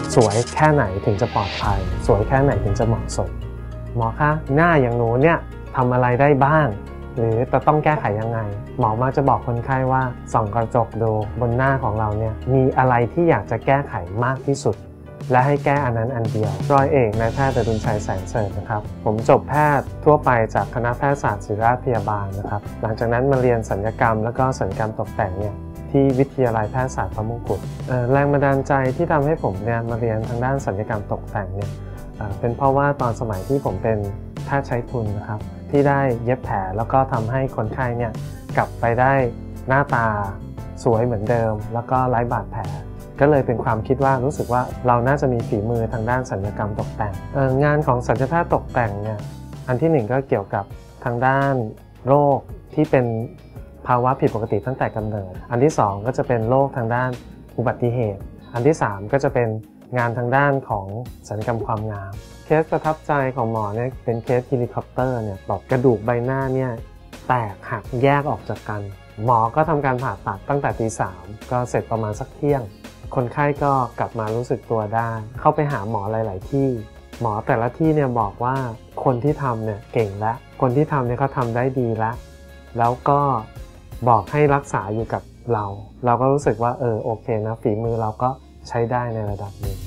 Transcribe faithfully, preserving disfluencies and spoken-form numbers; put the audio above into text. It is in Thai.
สวยแค่ไหนถึงจะปลอดภัยสวยแค่ไหนถึงจะเหมาะสมหมอคะหน้าอย่างหนูเนี่ยทำอะไรได้บ้างหรือจะต้องแก้ไขยังไงหมอมักจะบอกคนไข้ว่าส่องกระจกดูบนหน้าของเราเนี่ยมีอะไรที่อยากจะแก้ไขมากที่สุดและให้แก้อันนั้นอันเดียวร้อยเอกนายแพทย์ดรุณชัยแสงเสริฐนะครับผมจบแพทย์ทั่วไปจากคณะแพทยศาสตร์ศิริราชพยาบาลนะครับหลังจากนั้นมาเรียนศัลยกรรมแล้วก็ศัลยกรรมตกแต่งเนี่ยที่วิทยาลัยแพทยศาสตร์พระมงกุฎแรงบันดาลใจที่ทำให้ผมเนี่ยมาเรียนทางด้านศัลยกรรมตกแต่งเนี่ยเป็นเพราะว่าตอนสมัยที่ผมเป็นแพทย์ใช้ทุนนะครับที่ได้เย็บแผลแล้วก็ทำให้คนไข้เนี่ยกลับไปได้หน้าตาสวยเหมือนเดิมแล้วก็ไร้บาดแผลก็เลยเป็นความคิดว่ารู้สึกว่าเราน่าจะมีฝีมือทางด้านศัลยกรรมตกแต่งงานของศัลยแพทย์ตกแต่งเนี่ยอันที่หนึ่งก็เกี่ยวกับทางด้านโรคที่เป็นภาวะผิดปกติตั้งแต่กำเนิดอันที่สองก็จะเป็นโรคทางด้านอุบัติเหตุอันที่สามก็จะเป็นงานทางด้านของศัลยกรรมความงามเคสประทับใจของหมอเนี่ยเป็นเคสเฮลิคอปเตอร์เนี่ยแบบกระดูกใบหน้าเนี่ยแตกหักแยกออกจากกันหมอก็ทำการผ่าตัดตั้งแต่ตีสามก็เสร็จประมาณสักเที่ยงคนไข้ก็กลับมารู้สึกตัวได้เข้าไปหาหมอหลายๆที่หมอแต่ละที่เนี่ยบอกว่าคนที่ทำเนี่ยเก่งแล้วคนที่ทำเนี่ยเขาทำได้ดีแล้วแล้วก็บอกให้รักษาอยู่กับเราเราก็รู้สึกว่าเออโอเคนะฝีมือเราก็ใช้ได้ในระดับหนึ่ง